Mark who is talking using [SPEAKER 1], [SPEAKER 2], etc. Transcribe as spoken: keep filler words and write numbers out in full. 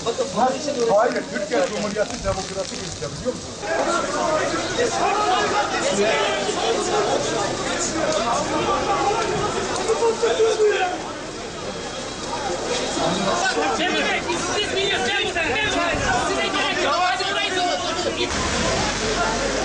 [SPEAKER 1] Hayır, Türkiye Cumhuriyeti demokratik ülke biliyor musun?
[SPEAKER 2] Siz biliyorsunuz. Size gerek yok. Hadi burayı